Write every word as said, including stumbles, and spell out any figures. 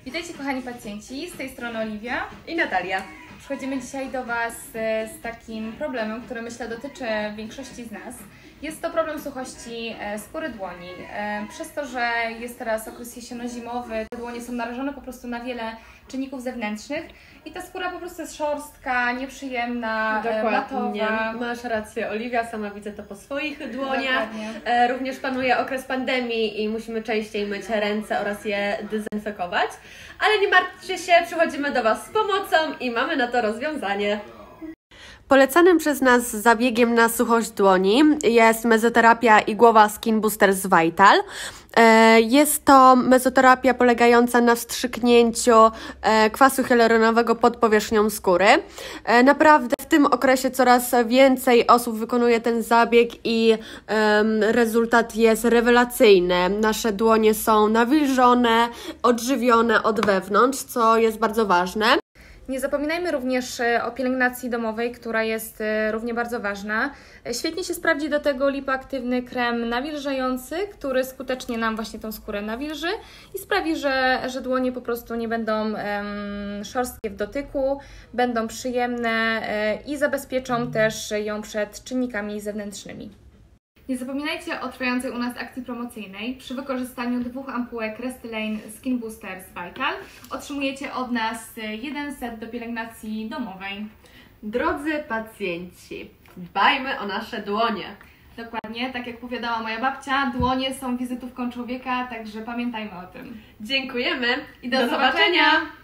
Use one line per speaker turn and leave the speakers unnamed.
Witajcie kochani pacjenci, z tej strony Oliwia
i Natalia.
Przychodzimy dzisiaj do Was z takim problemem, który myślę dotyczy większości z nas. Jest to problem suchości skóry dłoni. Przez to, że jest teraz okres jesienno-zimowy, te dłonie są narażone po prostu na wiele czynników zewnętrznych i ta skóra po prostu jest szorstka, nieprzyjemna,
Dokładnie.
matowa.
Masz rację, Oliwia, sama widzę to po swoich dłoniach.
Dokładnie.
Również panuje okres pandemii i musimy częściej myć ręce oraz je dezynfekować. Ale nie martwcie się, przychodzimy do Was z pomocą i mamy na to rozwiązanie. Polecanym przez nas zabiegiem na suchość dłoni jest mezoterapia igłowa Skin Boosters Vital. Jest to mezoterapia polegająca na wstrzyknięciu kwasu hialuronowego pod powierzchnią skóry. Naprawdę w tym okresie coraz więcej osób wykonuje ten zabieg i rezultat jest rewelacyjny. Nasze dłonie są nawilżone, odżywione od wewnątrz, co jest bardzo ważne.
Nie zapominajmy również o pielęgnacji domowej, która jest równie bardzo ważna. Świetnie się sprawdzi do tego lipoaktywny krem nawilżający, który skutecznie nam właśnie tą skórę nawilży i sprawi, że, że dłonie po prostu nie będą um, szorstkie w dotyku, będą przyjemne um, i zabezpieczą też ją przed czynnikami zewnętrznymi. Nie zapominajcie o trwającej u nas akcji promocyjnej. Przy wykorzystaniu dwóch ampułek Restylane Skin Boosters Vital otrzymujecie od nas jeden set do pielęgnacji domowej.
Drodzy pacjenci, dbajmy o nasze dłonie.
Dokładnie, tak jak powiadała moja babcia, dłonie są wizytówką człowieka, także pamiętajmy o tym.
Dziękujemy
i do, do zobaczenia! zobaczenia.